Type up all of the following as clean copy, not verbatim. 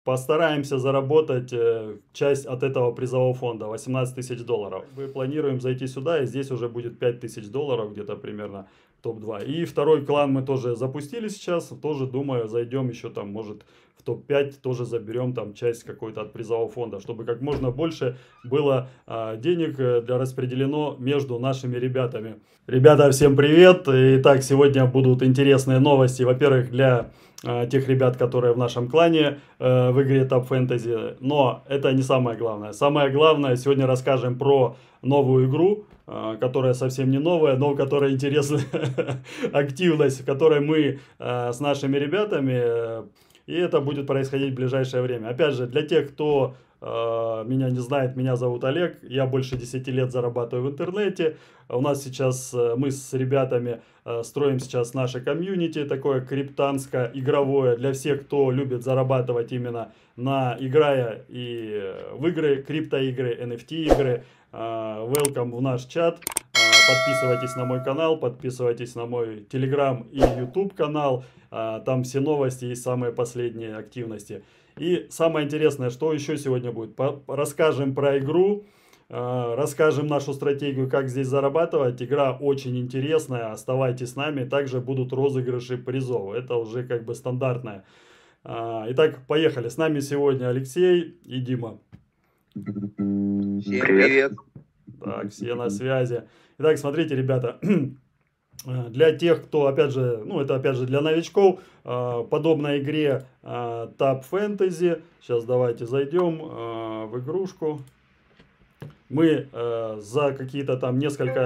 Постараемся заработать часть от этого призового фонда, 18 тысяч долларов. Мы планируем зайти сюда, и здесь уже будет 5 тысяч долларов, где-то примерно топ-2. И второй клан мы тоже запустили сейчас, тоже думаю, зайдем еще там, может, в топ-5, тоже заберем там часть какой-то от призового фонда, чтобы как можно больше было денег для распределено между нашими ребятами. Ребята, всем привет! Итак, сегодня будут интересные новости, во-первых, для тех ребят, которые в нашем клане в игре Top Fantasy. Но это не самое главное. Самое главное, сегодня расскажем про новую игру, которая совсем не новая, но которая интересная активность, в которой мы с нашими ребятами, и это будет происходить в ближайшее время. Опять же, для тех, кто меня не знает, меня зовут Олег, я больше 10 лет зарабатываю в интернете. У нас сейчас, мы с ребятами строим сейчас наше комьюнити, такое криптанско-игровое, для всех, кто любит зарабатывать именно играя и в игры, криптоигры, NFT-игры. Welcome в наш чат. Подписывайтесь на мой канал, подписывайтесь на мой Telegram и YouTube канал. Там все новости и самые последние активности. И самое интересное, что еще сегодня будет. Расскажем про игру, расскажем нашу стратегию, как здесь зарабатывать. Игра очень интересная, оставайтесь с нами. Также будут розыгрыши призов. Это уже как бы стандартное. Итак, поехали. С нами сегодня Алексей и Дима. Всем привет. Так, все на связи. Итак, смотрите, ребята. Для тех, кто, опять же, ну это опять же для новичков, подобной игре Top Fantasy. Сейчас давайте зайдем в игрушку. Мы за какие-то там несколько...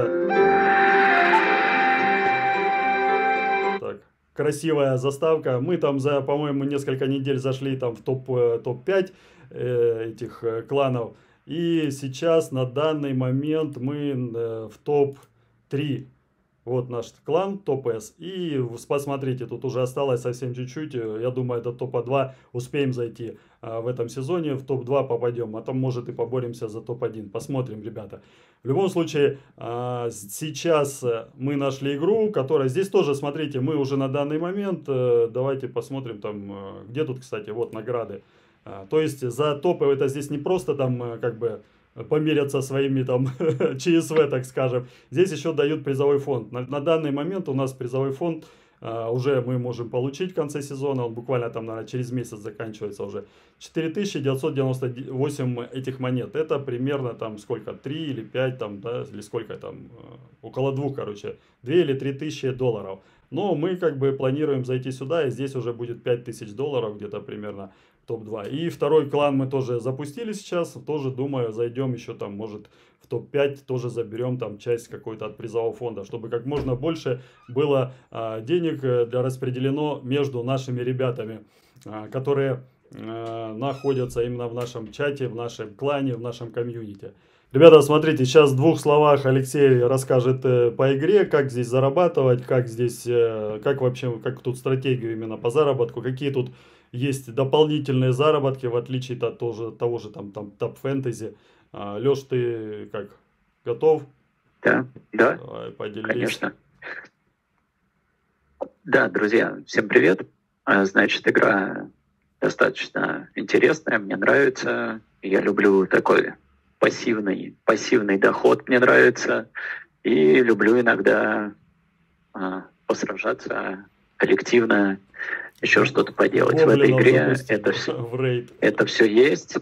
Так, красивая заставка. Мы там за, по-моему, несколько недель зашли там в топ-5 этих кланов. И сейчас на данный момент мы в топ-3. Вот наш клан топ-С. И посмотрите, тут уже осталось совсем чуть-чуть. Я думаю, до топа-2 успеем зайти в этом сезоне. В топ-2 попадем. А там, может, и поборемся за топ-1. Посмотрим, ребята. В любом случае, сейчас мы нашли игру, которая... Здесь тоже, смотрите, мы уже на данный момент... Давайте посмотрим там... Где тут, кстати, вот награды. То есть за топы это здесь не просто там как бы померяться своими там ЧСВ, так скажем. Здесь еще дают призовой фонд. На данный момент у нас призовой фонд уже мы можем получить в конце сезона. Он буквально там, наверное, через месяц заканчивается уже. 4998 этих монет. Это примерно там сколько? 3 или 5 там, да, или сколько там? Около 2, короче. 2 или 3 тысячи долларов. Но мы как бы планируем зайти сюда, и здесь уже будет 5000 долларов где-то примерно. Топ-2. И второй клан мы тоже запустили сейчас. Тоже думаю, зайдем еще там, может, в топ-5. Тоже заберем там часть какой-то от призового фонда. Чтобы как можно больше было денег для распределено между нашими ребятами, которые находятся именно в нашем чате, в нашем клане, в нашем комьюнити. Ребята, смотрите, сейчас в 2 словах Алексей расскажет по игре, как здесь зарабатывать, как здесь, как вообще, как тут стратегию именно по заработку, какие тут есть дополнительные заработки, в отличие от того же там Top Fantasy. Леш, ты как, готов? Да, Давай, поделись. конечно. Да, друзья, всем привет. Значит, игра достаточно интересная, мне нравится. Я люблю такой пассивный доход, мне нравится. И люблю иногда посражаться коллективно, еще что-то поделать. В этой игре это все есть.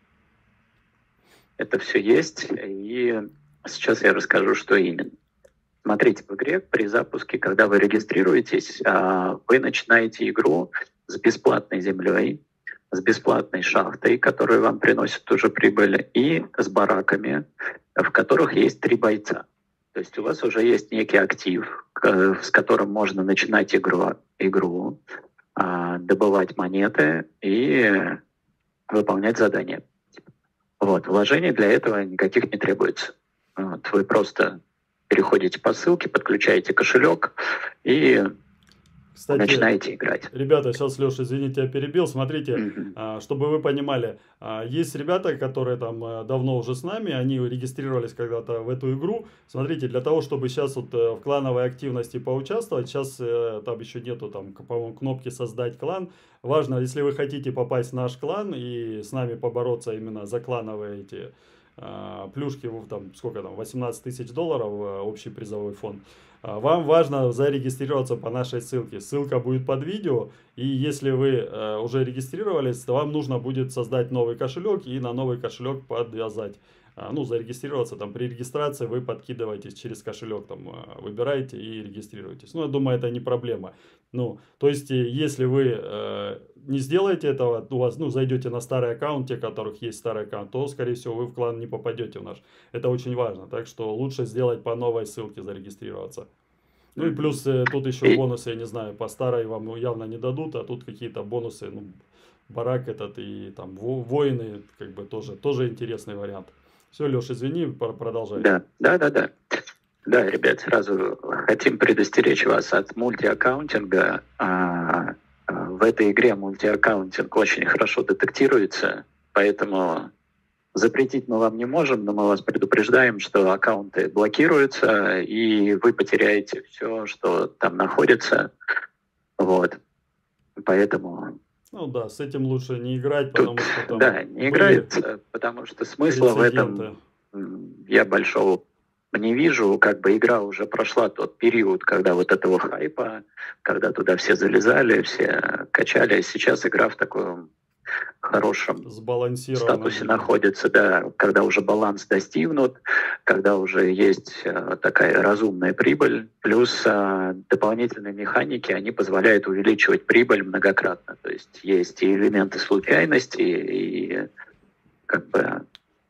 Это все есть. И сейчас я расскажу, что именно. Смотрите, в игре при запуске, когда вы регистрируетесь, вы начинаете игру с бесплатной землей, с бесплатной шахтой, которая вам приносит уже прибыль, и с бараками, в которых есть 3 бойца. То есть у вас уже есть некий актив, с которым можно начинать игру, добывать монеты и выполнять задания. Вот. Вложений для этого никаких не требуется. Вот. Вы просто переходите по ссылке, подключаете кошелек и Кстати, начинаете играть. ребята, сейчас, Леша, извините, я перебил. Смотрите, чтобы вы понимали, есть ребята, которые там давно уже с нами, они регистрировались когда-то в эту игру. Смотрите, для того, чтобы сейчас вот в клановой активности поучаствовать, сейчас там еще нету, там, по-моему, кнопки «Создать клан». Важно, если вы хотите попасть в наш клан и с нами побороться именно за клановые эти плюшки, там, сколько там, 18 тысяч долларов общий призовой фонд. Вам важно зарегистрироваться по нашей ссылке. Ссылка будет под видео. И если вы уже регистрировались, то вам нужно будет создать новый кошелек и на новый кошелек подвязать. Ну, зарегистрироваться, там, при регистрации вы подкидываетесь через кошелек, там, выбираете и регистрируетесь. Ну, я думаю, это не проблема. Ну, то есть, если вы не сделаете этого, у вас, ну, зайдете на старый аккаунт, те, у которых есть старый аккаунт, то, скорее всего, вы в клан не попадете в наш. Это очень важно. Так что лучше сделать по новой ссылке зарегистрироваться. Ну и плюс тут еще бонусы, я не знаю, по старой вам явно не дадут, а тут какие-то бонусы, ну, барак этот и там воины, как бы тоже интересный вариант. Все, Леш, извини, продолжай. Да. Да, ребят, сразу хотим предостеречь вас от мультиаккаунтинга. В этой игре мультиаккаунтинг очень хорошо детектируется, поэтому запретить мы вам не можем, но мы вас предупреждаем, что аккаунты блокируются, и вы потеряете все, что там находится. Вот. Поэтому... Ну да, с этим лучше не играть, потому что там... Да, не играет, потому что смысла в этом я большого не вижу. Как бы игра уже прошла тот период, когда вот этого хайпа, когда туда все залезали, все качали. Сейчас игра в таком хорошем статусе находится, да, когда уже баланс достигнут, когда уже есть такая разумная прибыль, плюс дополнительные механики, они позволяют увеличивать прибыль многократно. То есть есть и элементы случайности, и как бы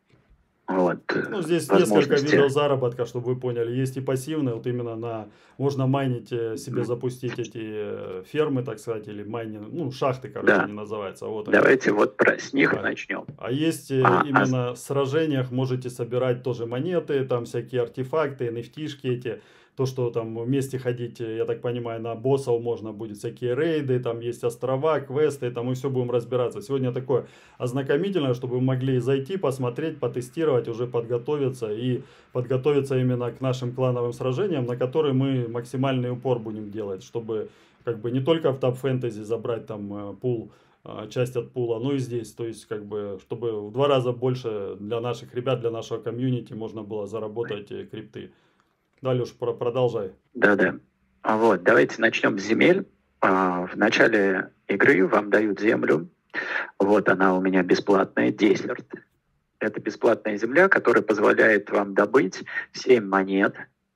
вот, ну, здесь несколько видов заработка, чтобы вы поняли. Есть и пассивные, вот именно можно майнить, себе запустить эти фермы, так сказать, или майнинг, ну, шахты, короче, они называются. Вот давайте вот с них начнем. А есть именно в сражениях можете собирать тоже монеты, там всякие артефакты, NFT-шки эти. То, что там вместе ходить, я так понимаю, на боссов можно будет, всякие рейды, там есть острова, квесты, там мы все будем разбираться. Сегодня такое ознакомительное, чтобы вы могли зайти, посмотреть, потестировать, уже подготовиться и подготовиться именно к нашим клановым сражениям, на которые мы максимальный упор будем делать, чтобы как бы не только в топ фэнтези забрать там пул, часть от пула, но и здесь, то есть как бы, чтобы в 2 раза больше для наших ребят, для нашего комьюнити можно было заработать крипты. Да, Леш, продолжай. Да. Вот, давайте начнем с земель. В начале игры вам дают землю. Вот она у меня бесплатная, десерт. Это бесплатная земля, которая позволяет вам добыть 7 монет.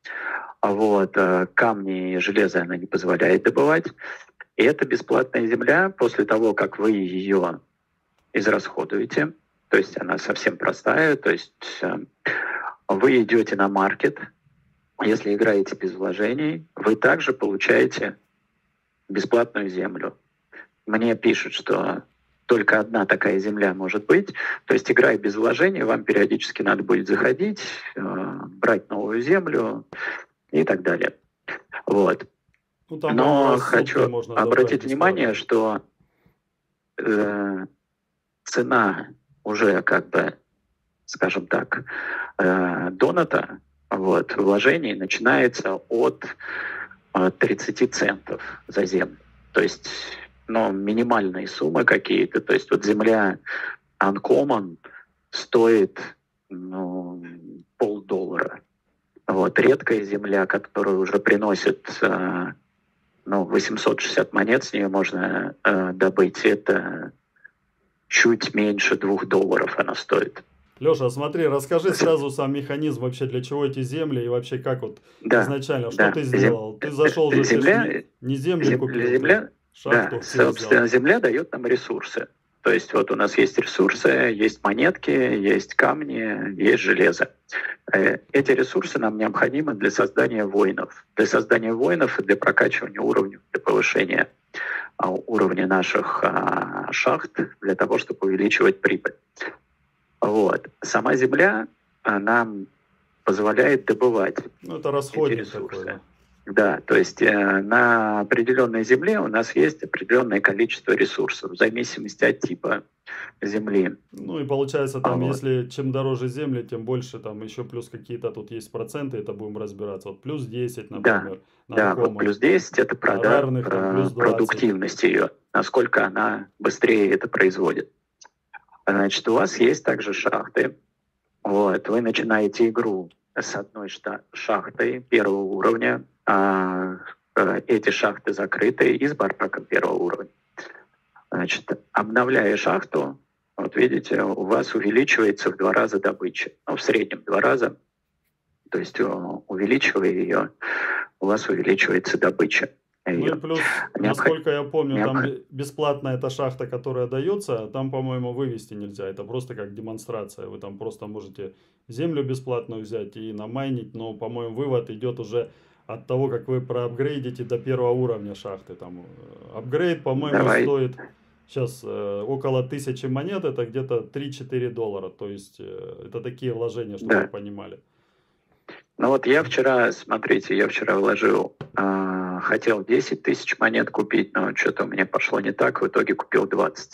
Вот, камни и железо она не позволяет добывать. И это бесплатная земля после того, как вы ее израсходуете. То есть она совсем простая. То есть вы идете на маркет. Если играете без вложений, вы также получаете бесплатную землю. Мне пишут, что только одна такая земля может быть. То есть, играя без вложений, вам периодически надо будет заходить, брать новую землю и так далее. Вот. Ну, но хочу обратить внимание, что цена уже как бы, скажем так, доната, вот, вложений начинается от 30 центов за землю. То есть, ну, минимальные суммы какие-то. То есть вот земля Uncommon стоит, ну, $0.50. Вот, редкая земля, которая уже приносит 860 монет, с нее можно добыть. Это чуть меньше $2 она стоит. Леша, смотри, расскажи сразу сам механизм, вообще для чего эти земли и вообще как вот изначально, что ты сделал? Ты зашел же, земля, не землю купил, шахту. Да, собственно, земля дает нам ресурсы. То есть вот у нас есть ресурсы, есть монетки, есть камни, есть железо. Эти ресурсы нам необходимы для создания воинов. Для создания воинов и для прокачивания уровня, для повышения уровня наших шахт, для того, чтобы увеличивать прибыль. Вот. Сама земля нам позволяет добывать это расходник такой, да. Да, то есть на определенной земле у нас есть определенное количество ресурсов в зависимости от типа земли. Ну и получается там, Вот. если чем дороже земли, тем больше там еще плюс какие-то тут есть проценты, это будем разбираться. Вот плюс 10, Да, например, на да, вот ракомах, плюс 10 это на рарных там плюс 20. продуктивность ее, насколько она быстрее это производит. Значит, у вас есть также шахты. Вот, вы начинаете игру с одной шахтой первого уровня, эти шахты закрыты и с бараком первого уровня. Значит, обновляя шахту, вот видите, у вас увеличивается в 2 раза добыча. Ну, в среднем 2 раза. То есть увеличивая ее, у вас увеличивается добыча. Ну и плюс, насколько я помню, там Необход... бесплатно эта шахта, которая дается, там, по-моему, вывести нельзя. Это просто как демонстрация. Вы там просто можете землю бесплатную взять и намайнить, но, по-моему, вывод идет уже от того, как вы проапгрейдите до первого уровня шахты. Там апгрейд, по-моему, Давай. стоит сейчас около 1000 монет, это где-то 3-4 доллара. То есть это такие вложения, чтобы вы понимали. Ну вот я вчера, смотрите, я вчера вложил, хотел 10 тысяч монет купить, но что-то у меня пошло не так, в итоге купил 20.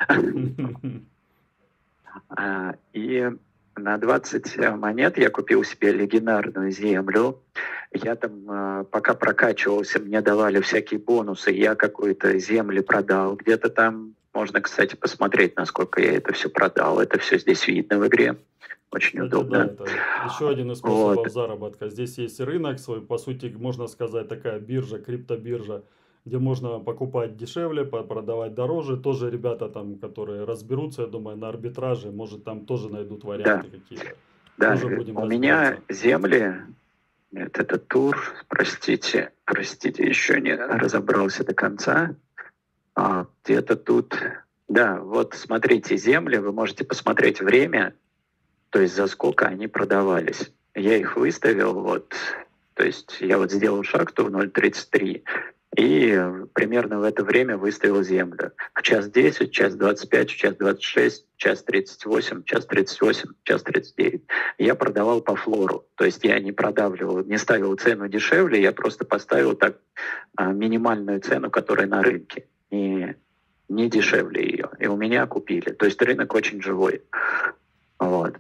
И на 20 монет я купил себе легендарную землю. Я там, пока прокачивался, мне давали всякие бонусы, я какую-то землю продал. Где-то там можно, кстати, посмотреть, насколько я это все продал. Это все здесь видно в игре. Очень Кстати, удобно. да, это еще один из способов заработка. Здесь есть рынок свой, по сути, можно сказать, такая биржа, криптобиржа, где можно покупать дешевле, продавать дороже. Тоже ребята там, которые разберутся, я думаю, на арбитраже, может, там тоже найдут варианты какие-то. Да, тоже будем у меня земли, этот тур, простите, еще не разобрался до конца. Где-то тут, да, вот смотрите, земли, вы можете посмотреть время, то есть за сколько они продавались. Я их выставил, вот, то есть я вот сделал шахту в 0.33 и примерно в это время выставил землю. В час 10, час 25, в час 26, час 38, час 38, час 39. Я продавал по флору, то есть я не продавливал, не ставил цену дешевле, я просто поставил так минимальную цену, которая на рынке, не дешевле ее. И у меня купили. То есть рынок очень живой. Вот.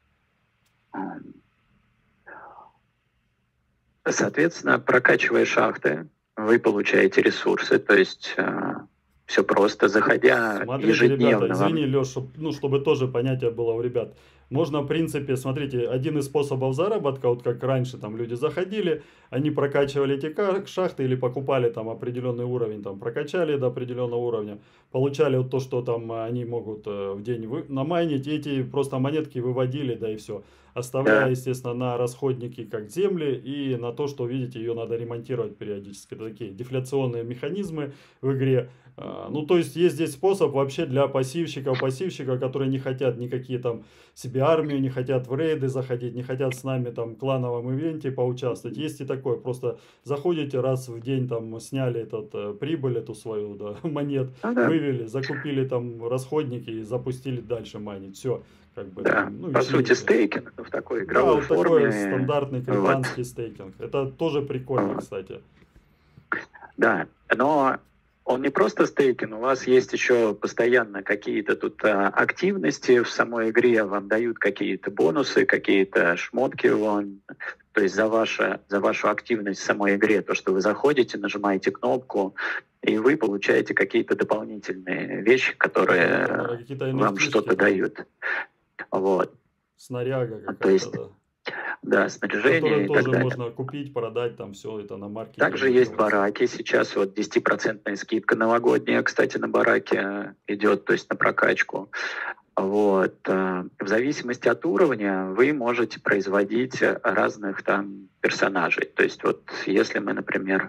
Соответственно, прокачивая шахты, вы получаете ресурсы, то есть все просто, заходя Смотрите, ежедневно. ребята, извини, Леш, чтобы тоже понятие было у ребят. Можно, в принципе, смотрите, один из способов заработка, вот как раньше там люди заходили, они прокачивали эти шахты или покупали там определенный уровень, там прокачали до определенного уровня, получали вот то, что там они могут в день намайнить, эти просто монетки выводили, да и все. Оставляя, естественно, на расходники как земли и на то, что, видите, ее надо ремонтировать периодически. Это такие дефляционные механизмы в игре. Ну, то есть, есть здесь способ вообще для пассивщиков, которые не хотят никакие там себе армию, не хотят в рейды заходить, не хотят с нами там в клановом ивенте поучаствовать. Есть и такое, просто заходите раз в день, там, сняли прибыль эту свою, да, монет, вывели, закупили там расходники и запустили дальше майнить. Все. Как бы, да, там, ну, по сути стейкинг в такой игровой форме. Такой стандартный крипанский стейкинг. Это тоже прикольно, кстати. Да, но он не просто стейкинг, у вас есть еще постоянно какие-то тут активности в самой игре, вам дают какие-то бонусы, какие-то шмотки вон. То есть за вашу активность в самой игре, то, что вы заходите, нажимаете кнопку, и вы получаете какие-то дополнительные вещи, которые вам что-то дают. Вот. Снаряга какая-то, то есть, да, снаряжение которое и тоже так далее. можно купить, продать, там все это на маркете. Также есть бараки. Сейчас вот 10% скидка новогодняя, кстати, на бараке идет, то есть на прокачку. Вот. В зависимости от уровня вы можете производить разных там персонажей. То есть вот если мы, например,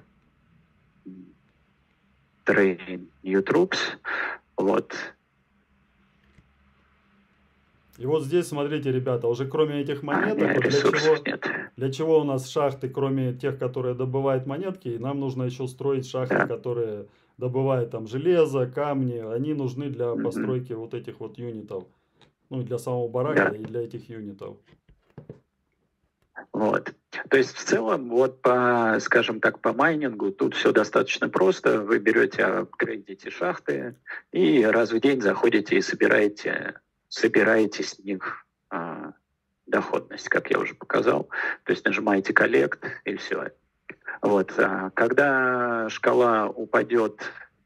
Train New Troops, вот. И вот здесь, смотрите, ребята, уже кроме этих монеток, для чего у нас шахты, кроме тех, которые добывают монетки, нам нужно еще строить шахты, которые добывают там железо, камни, они нужны для постройки вот этих вот юнитов. Ну, для самого барака и для этих юнитов. Вот. То есть в целом, вот по, скажем так, по майнингу тут все достаточно просто. Вы берете, апгрейдите шахты и раз в день заходите и собираете с них доходность, как я уже показал. То есть нажимаете коллект и все. Вот. Когда шкала упадет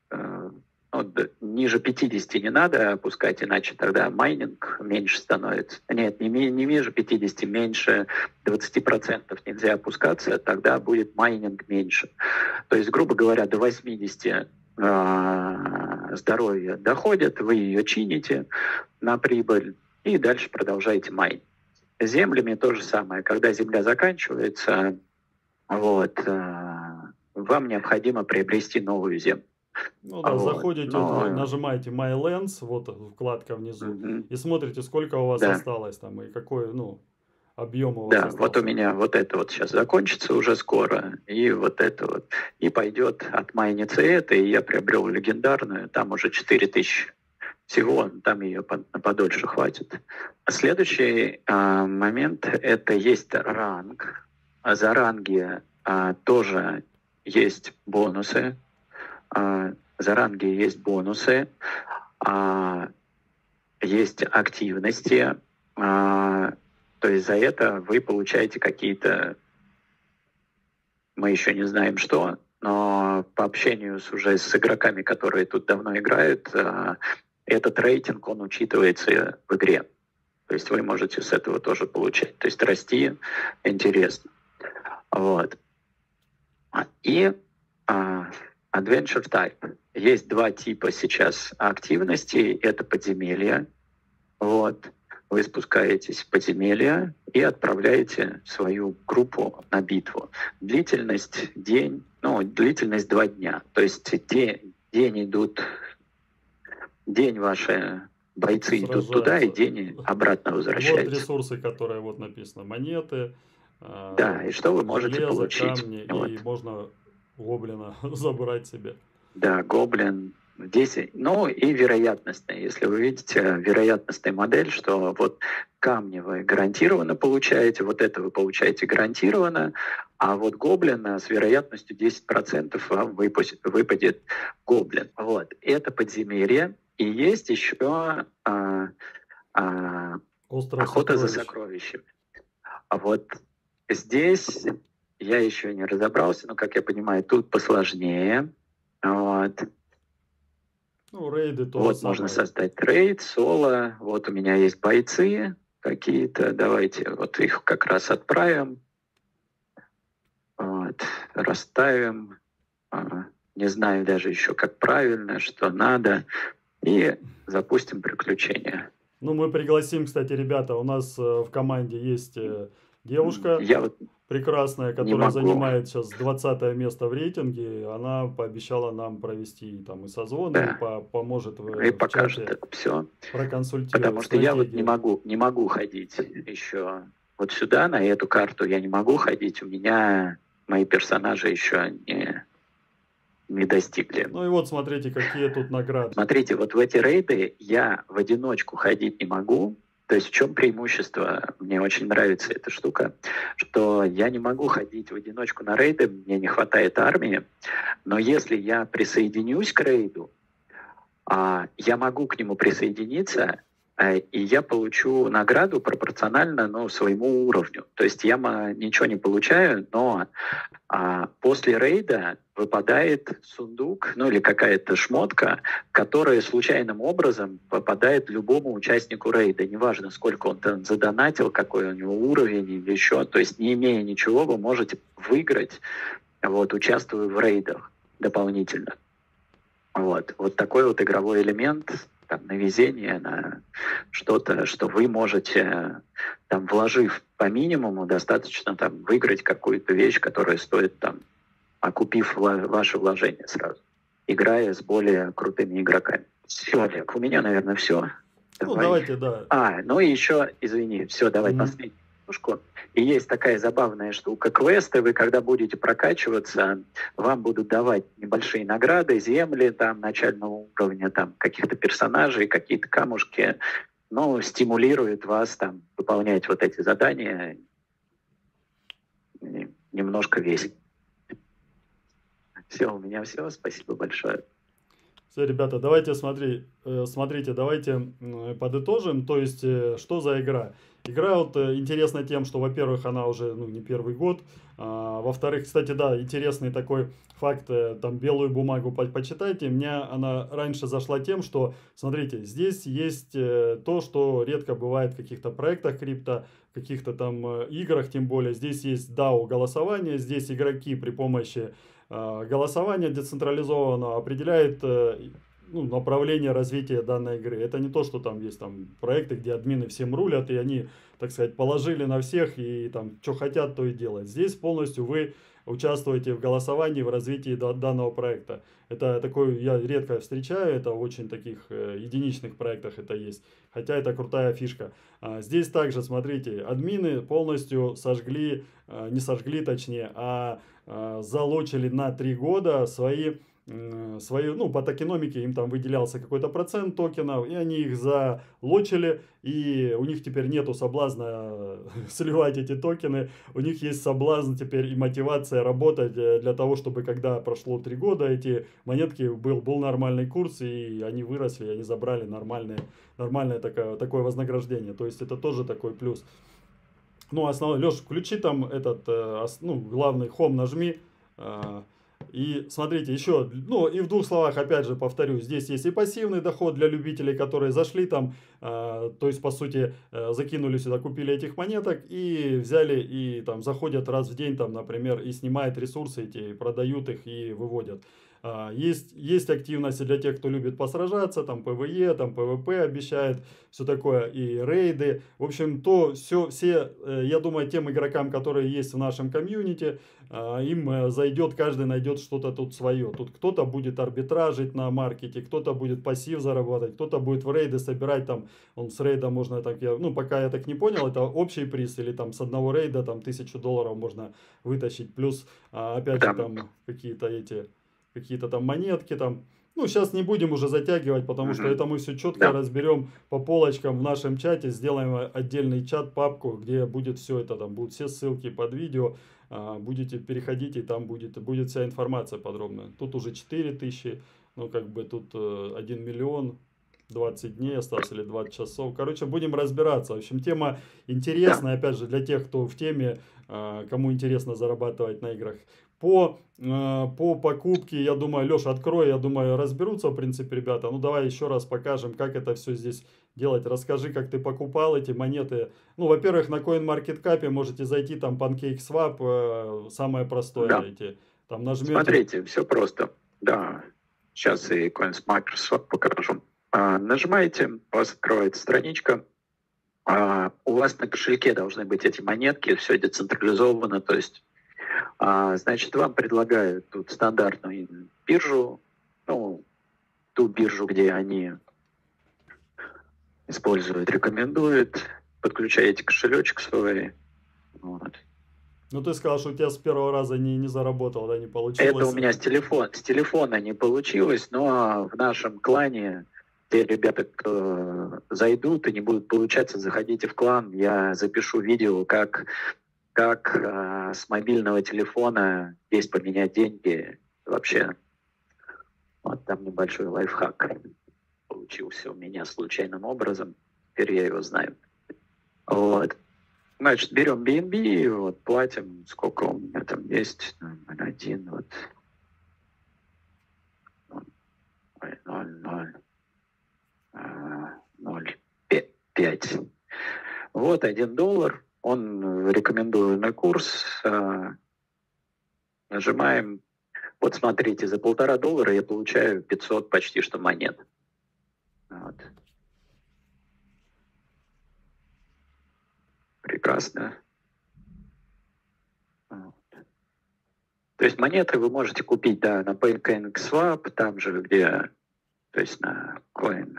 ниже 50 не надо опускать, иначе тогда майнинг меньше становится. Нет, не ниже 50, меньше 20% нельзя опускаться, тогда будет майнинг меньше. То есть, грубо говоря, до 80 здоровья доходит, вы ее чините на прибыль и дальше продолжаете майнить. С землями то же самое. Когда земля заканчивается, вот, вам необходимо приобрести новую землю. Ну да, заходите, нажимаете My Lands, вот вкладка внизу, и смотрите, сколько у вас осталось там, и какой, объем у вас остался. Да, вот у меня вот это вот сейчас закончится уже скоро, и вот это вот. И пойдет отмайниться это, и я приобрел легендарную, там уже 4000 всего, там ее подольше хватит. Следующий момент, это есть ранг. За ранги тоже есть бонусы. За ранги есть бонусы, есть активности, то есть за это вы получаете какие-то, мы еще не знаем что, но по общению уже с игроками, которые тут давно играют, этот рейтинг, он учитывается в игре. То есть вы можете с этого тоже получать, то есть расти интересно. Вот. И Adventure Type. Есть два типа сейчас активностей. Это подземелья. Вот. Вы спускаетесь в подземелье и отправляете свою группу на битву. Длительность день, длительность 2 дня. То есть день ваши бойцы идут туда, и день обратно возвращаются. Вот ресурсы, которые вот написано. Монеты. Да, и что вы можете получить. Камни, и можно гоблина забрать себе. Да, гоблин. Здесь, и вероятностная. Если вы видите вероятностная модель, что вот камни вы гарантированно получаете, вот это вы получаете гарантированно, а вот гоблина с вероятностью 10% вам выпадет гоблин. Вот. Это подземелье. И есть еще охота за сокровищами. А вот здесь я еще не разобрался, но, как я понимаю, тут посложнее. Вот. Рейды тоже. Вот можно создать рейд, соло. Вот у меня есть бойцы какие-то. Давайте вот их как раз отправим. Вот. Расставим. Не знаю даже еще, как правильно, что надо. И запустим приключения. Мы пригласим, кстати, ребята, у нас в команде есть девушка прекрасная, которая занимает сейчас 20 место в рейтинге. Она пообещала нам провести там и созвоны, и поможет и покажет это все. Проконсультировать. Потому что я вот не могу ходить еще вот сюда, на эту карту я не могу ходить. У меня мои персонажи еще не достигли. И вот смотрите, какие тут награды. Смотрите, вот в эти рейды я в одиночку ходить не могу. То есть в чем преимущество? Мне очень нравится эта штука, что я не могу ходить в одиночку на рейды, мне не хватает армии, но если я присоединюсь к рейду, я могу к нему присоединиться, и я получу награду пропорционально своему уровню. То есть я ничего не получаю, но после рейда выпадает сундук, или какая-то шмотка, которая случайным образом попадает любому участнику рейда. Неважно, сколько он там задонатил, какой у него уровень или еще. То есть не имея ничего, вы можете выиграть, участвуя в рейдах дополнительно. Вот такой вот игровой элемент, на везение, на что-то, что вы можете, вложив по минимуму, достаточно выиграть какую-то вещь, которая стоит, окупив ваше вложение сразу, играя с более крутыми игроками. Все, Олег, у меня, наверное, все. Давайте, да. И еще, извини, все, давай последнюю штуку. И есть такая забавная штука, квесты, вы когда будете прокачиваться, вам будут давать небольшие награды, земли начального уровня, каких-то персонажей, какие-то камушки, стимулирует вас выполнять вот эти задания. немножко весит. Все, у меня все. Спасибо большое. Все, ребята, давайте смотрите, давайте подытожим. То есть, что за игра? Игра вот интересна тем, что, во-первых, она уже не первый год. Во-вторых, кстати, да, интересный такой факт, там белую бумагу почитайте. Мне она раньше зашла тем, что, смотрите, здесь есть то, что редко бывает в каких-то проектах крипто, в каких-то там играх, тем более. Здесь есть DAO голосование, здесь игроки при помощи голосование децентрализованно определяет направление развития данной игры. Это не то, что там есть там проекты, где админы всем рулят, и они, так сказать, положили на всех, и там, что хотят, то и делают. Здесь полностью вы участвуете в голосовании, в развитии данного проекта. Это такое, я редко встречаю, это в очень таких единичных проектах это есть. Хотя это крутая фишка. Здесь также, смотрите, админы полностью сожгли, не сожгли точнее, залочили на 3 года свои, по токеномике им там выделялся какой-то процент токенов, и они их залочили, и у них теперь нету соблазна сливать эти токены, у них есть соблазн теперь и мотивация работать для того, чтобы когда прошло 3 года, эти монетки был нормальный курс, и они выросли, и они забрали нормальное такое вознаграждение, то есть это тоже такой плюс. Ну, основной, Леш, включи там этот, главный home нажми. И смотрите, еще, и в двух словах, опять же, повторю, здесь есть и пассивный доход для любителей, которые зашли там, то есть, по сути, закинули сюда, купили этих монеток и взяли, и там заходят раз в день, там, например, и снимают ресурсы эти, продают их и выводят. Есть активности для тех, кто любит посражаться, там ПВЕ, там ПВП обещает, все такое, и рейды. В общем, я думаю, тем игрокам, которые есть в нашем комьюнити, им зайдет, каждый найдет что-то тут свое. Тут кто-то будет арбитражить на маркете, кто-то будет пассив зарабатывать, кто-то будет в рейды собирать, там, с рейда можно, пока я так не понял, это общий приз, или там с одного рейда, там, $1000 можно вытащить, плюс, опять же, там, какие-то там монетки там. Сейчас не будем уже затягивать, потому что это мы все четко разберем по полочкам в нашем чате. Сделаем отдельный чат, папку, где будет все это, там будут все ссылки под видео. Будете переходить, и там будет вся информация подробная. Тут уже 4000, тут 1 миллион, 20 дней осталось или 20 часов. Короче, будем разбираться. В общем, тема интересная, опять же, для тех, кто в теме, кому интересно зарабатывать на играх. По покупке, я думаю, Леша, открой, я думаю, разберутся, в принципе, ребята. Давай еще раз покажем, как это все здесь делать. Расскажи, как ты покупал эти монеты. Во-первых, на CoinMarketCap можете зайти, там PancakeSwap, самое простое. Да. Там нажмете. Смотрите, все просто. Да, сейчас и CoinMarketSwap покажу. Нажимаете, у вас открывается страничка. У вас на кошельке должны быть эти монетки, все децентрализовано, то есть значит, вам предлагают тут стандартную биржу, ту биржу, где они используют, рекомендуют, подключаете кошелечек свой. Вот. Ты сказал, что у тебя с первого раза не заработало, да, не получилось? Это у меня с телефона не получилось, но в нашем клане те ребята, кто зайдут и не будут получаться, заходите в клан, я запишу видео, как с мобильного телефона здесь поменять деньги. Вообще, вот там небольшой лайфхак получился у меня случайным образом. Теперь я его знаю. Вот. Значит, берем BNB, вот, платим, сколько у меня там есть, 0,1, вот. 0,5. Вот $1. Он рекомендуемый курс. Нажимаем. Вот смотрите, за $1,5 я получаю 500 почти что монет. Вот. Прекрасно. Вот. То есть монеты вы можете купить, да, на PancakeSwap, там же, где, то есть на Coin.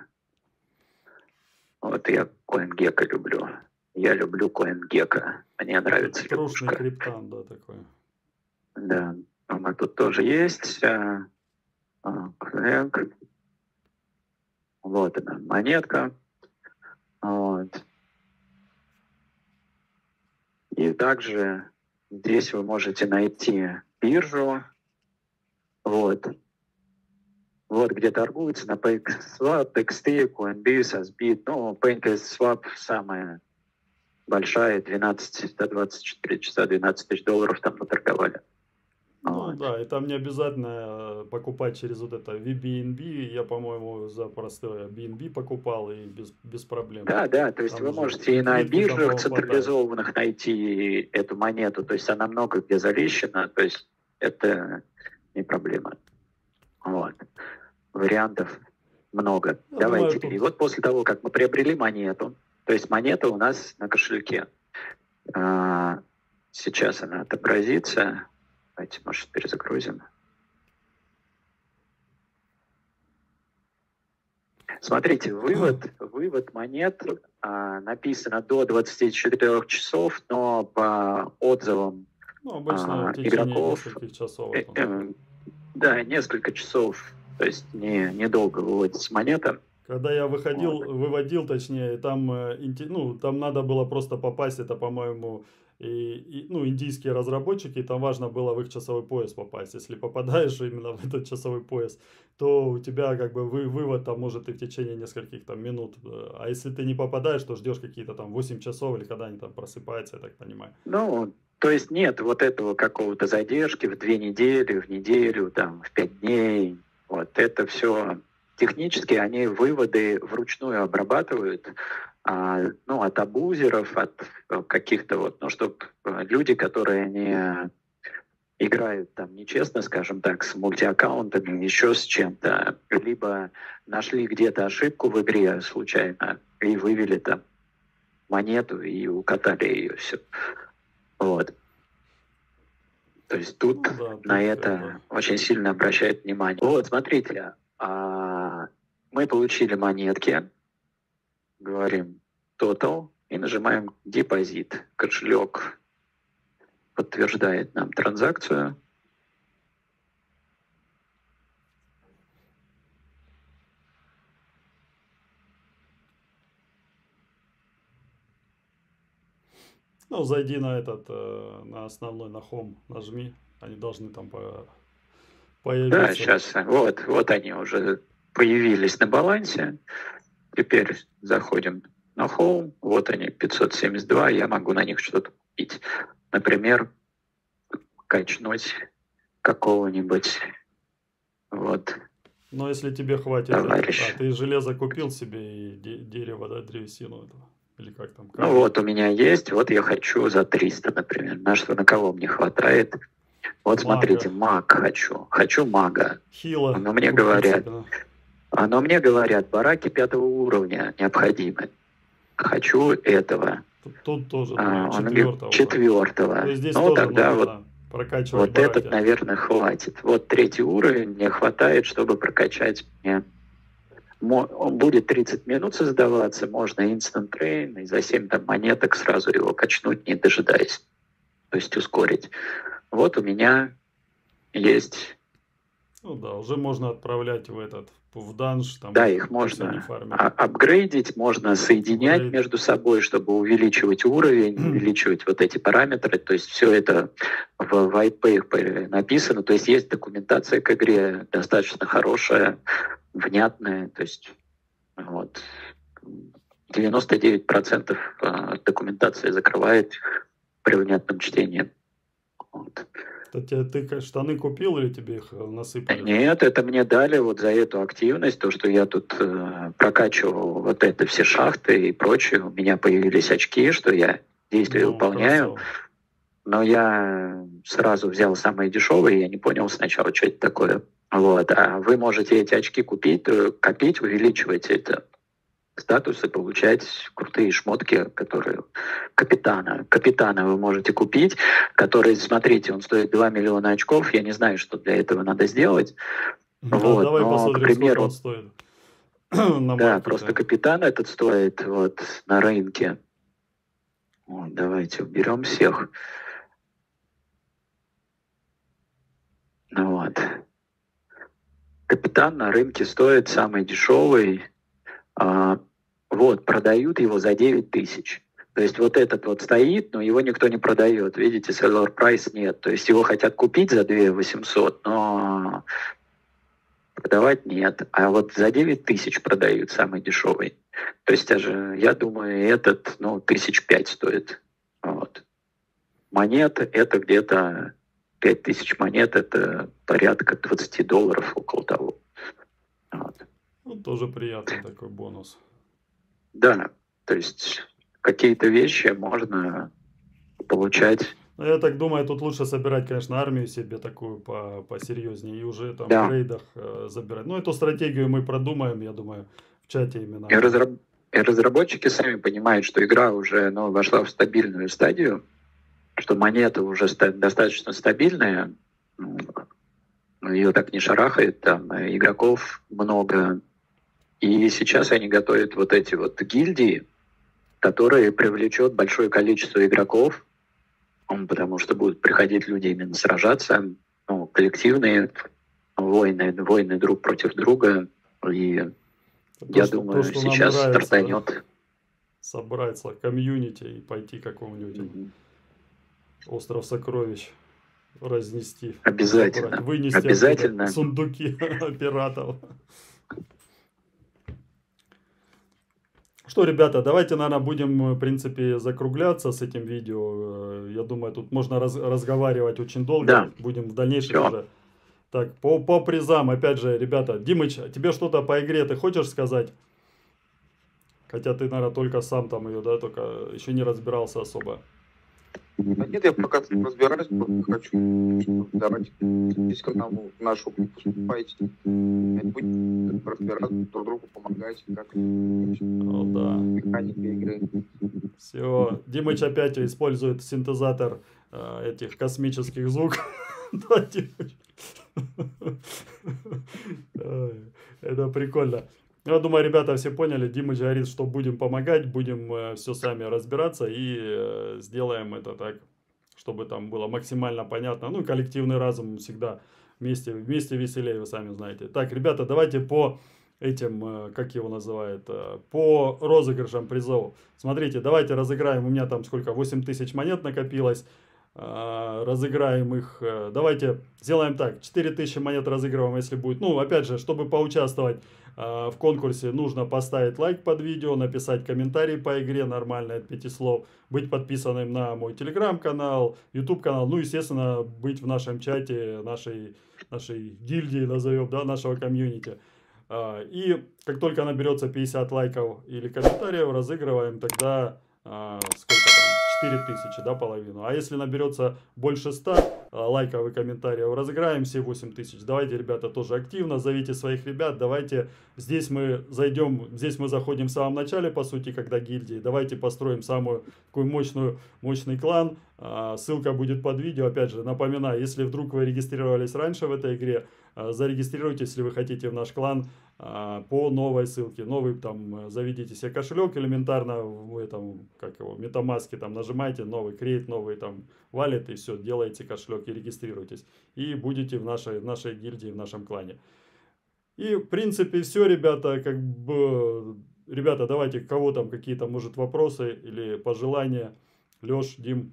Вот я CoinGecko люблю. Я люблю CoinGecko. Мне нравится лягушка. Трушный криптан, да, такой. Да. А тут тоже есть. Вот она, монетка. Вот. И также Здесь вы можете найти биржу, вот где торгуется на PancakeSwap, XT, Coinbase, Asbit. Ну, PancakeSwap самая большая, 12 до 24 часа, 12 тысяч долларов там наторговали. Ну Вот. да, и там не обязательно покупать через вот это VBNB. Я, по-моему, за простое BNB покупал и без проблем. Да, то есть Там вы уже можете и на ликвидки там, биржах по-моему, хватает. централизованных найти эту монету, то есть она много где завещена, то есть это не проблема. Вот. Вариантов много. Я Давайте. думаю, И тут вот после того, как мы приобрели монету, то есть монета у нас на кошельке. Сейчас она отобразится. Давайте, может, перезагрузим. Смотрите, вывод монет написано до 24 часов, но по отзывам ну, обычно в течение игроков, нескольких часов. да, несколько часов, то есть недолго выводится монета. Когда я выводил, точнее, там, ну, там надо было просто попасть, это, по-моему, ну, индийские разработчики, там важно было в их часовой пояс попасть. Если попадаешь именно в этот часовой пояс, то у тебя как бы вывод там может и в течение нескольких там минут. А если ты не попадаешь, то ждешь какие-то там 8 часов или когда они там просыпаются, я так понимаю. Ну, то есть нет вот этого какого-то задержки в 2 недели, в неделю, там, в 5 дней. Вот это все технически они выводы вручную обрабатывают, ну, от абузеров, от каких-то вот, ну, чтобы люди, которые не играют там нечестно, скажем так, с мультиаккаунтами, еще с чем-то, либо нашли где-то ошибку в игре случайно и вывели там монету и укатали ее все. Вот. То есть тут на это очень сильно обращает внимание. Вот, смотрите, мы получили монетки, говорим total и нажимаем депозит. Кошелек подтверждает нам транзакцию. Ну, зайди на на основной, на Home, нажми, они должны там появиться. Да, сейчас, вот они уже появились на балансе. Теперь заходим на Home, вот они, 572, я могу на них что-то купить. Например, качнуть какого-нибудь, вот. Но если тебе хватит, ты железо купил себе и дерево, да, древесину этого, или как там? Ну вот у меня есть, вот я хочу за 300, например. На кого мне хватает? Вот смотрите, маг хочу мага. Хила. Но мне говорят, бараки 5-го уровня необходимы. Хочу этого. Тут тоже 4-го. То есть здесь ну тоже тогда нужно прокачивать вот бараки. Этот, наверное, хватит. Вот 3-й уровень мне хватает, чтобы прокачать мне. Он будет 30 минут создаваться, можно instant train, и за 7 там монеток сразу его качнуть, не дожидаясь. То есть ускорить. Вот у меня есть... Ну да, уже можно отправлять в данж. Там, да, их можно апгрейдить, можно соединять между собой, чтобы увеличивать уровень, увеличивать вот эти параметры. То есть все это в white paper написано. То есть есть документация к игре достаточно хорошая, внятная. То есть вот 99% документации закрывает при внятном чтении. Вот. Ты штаны купил или тебе их насыпали? Нет, это мне дали вот за эту активность, то, что я тут прокачивал вот это все шахты и прочее. У меня появились очки, что я действия выполняю. Красиво. Но я сразу взял самые дешевые, я не понял сначала, что это такое. Вот. А вы можете эти очки купить, копить, увеличивать это статусы, получать крутые шмотки, которые капитана вы можете купить, который, смотрите, он стоит 2 миллиона очков, я не знаю, что для этого надо сделать. Да, вот, давай посмотрим, к примеру, он стоит. Да, просто капитан этот стоит вот на рынке. Вот, давайте уберем всех. Вот. Капитан на рынке стоит самый дешевый. Вот, продают его за 9 тысяч. То есть вот этот вот стоит, но его никто не продает. Видите, seller price нет. То есть его хотят купить за 2 800, но продавать нет. А вот за 9 тысяч продают самый дешевый. То есть даже, я думаю, этот, 1005 стоит. Вот. Монет это где-то 5000 монет, это порядка $20, около того. Вот. Ну, тоже приятный такой бонус. Да, то есть какие-то вещи можно получать. Ну, я так думаю, тут лучше собирать, конечно, армию себе такую посерьезнее и уже там Да. в рейдах забирать. Ну, эту стратегию мы продумаем, я думаю, в чате именно. И разработчики сами понимают, что игра уже вошла в стабильную стадию, что монета уже достаточно стабильная, ее так не шарахает, там игроков много. И сейчас они готовят вот эти вот гильдии, которые привлечет большое количество игроков, потому что будут приходить люди именно сражаться, коллективные войны друг против друга. И я думаю, сейчас стартанет. Собраться комьюнити и пойти к какому-нибудь остров сокровищ разнести. Обязательно. Забрать, вынести обязательно. Сундуки пиратов. Что, ребята, давайте, наверное, будем, в принципе, закругляться с этим видео. Я думаю, тут можно разговаривать очень долго. Да. Будем в дальнейшем уже. Так, по призам, опять же, ребята. Димыч, тебе что-то по игре ты хочешь сказать? Хотя ты, наверное, только сам там ее, да, только еще не разбирался особо. Да нет, я пока разбираюсь, просто хочу, чтобы давайте здесь к нам нашу поступайте, будем разбираться, друг другу помогать, как механика игры. Все, Димыч опять использует синтезатор этих космических звуков. Это прикольно. Я думаю, ребята все поняли. Димыч говорит, что будем помогать, будем все сами разбираться и сделаем это так, чтобы там было максимально понятно. Ну, коллективный разум всегда вместе веселее, вы сами знаете. Так, ребята, давайте по этим, как его называют, по розыгрышам призов. Смотрите, давайте разыграем. У меня там сколько, 8000 монет накопилось. Разыграем их. Давайте сделаем так. 4000 монет разыгрываем, если будет. Ну, опять же, чтобы поучаствовать в конкурсе, нужно поставить лайк под видео, написать комментарий по игре, нормально, от 5 слов, быть подписанным на мой телеграм-канал, YouTube-канал, ну, естественно, быть в нашем чате, нашей гильдии, назовем, да, нашего комьюнити. И как только наберется 50 лайков или комментариев, разыгрываем тогда, сколько там, 4000, да, половину. А если наберется больше 100 лайков и комментариев, разыграем все 8000. Давайте, ребята, тоже активно, зовите своих ребят, давайте, здесь мы заходим в самом начале, по сути, когда гильдии, давайте построим самую такую мощный клан, ссылка будет под видео, опять же, напоминаю, если вдруг вы регистрировались раньше в этой игре, зарегистрируйтесь, если вы хотите в наш клан, по новой ссылке. Новый там заведите себе кошелек элементарно в этом, как его, MetaMask, там нажимаете новый, create новый там валет и все, делаете кошелек и регистрируйтесь. И будете в нашей гильдии, в нашем клане. И в принципе все, ребята, ребята, давайте, кого там какие-то, может, вопросы или пожелания. Леш, Дим.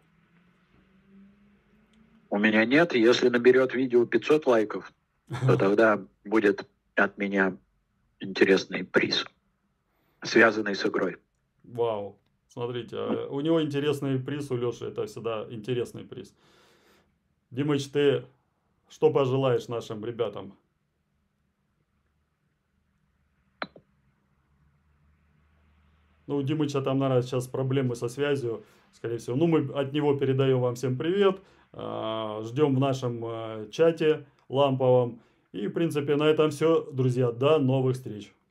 У меня нет. Если наберет видео 500 лайков, то тогда будет от меня интересный приз, связанный с игрой. Вау. Смотрите, у него интересный приз, у Леши это всегда интересный приз. Димыч, ты что пожелаешь нашим ребятам? Ну, у Димыча там, наверное, сейчас проблемы со связью, скорее всего. Ну, мы от него передаем вам всем привет. Ждем в нашем чате ламповом. И, в принципе, на этом все, друзья. До новых встреч.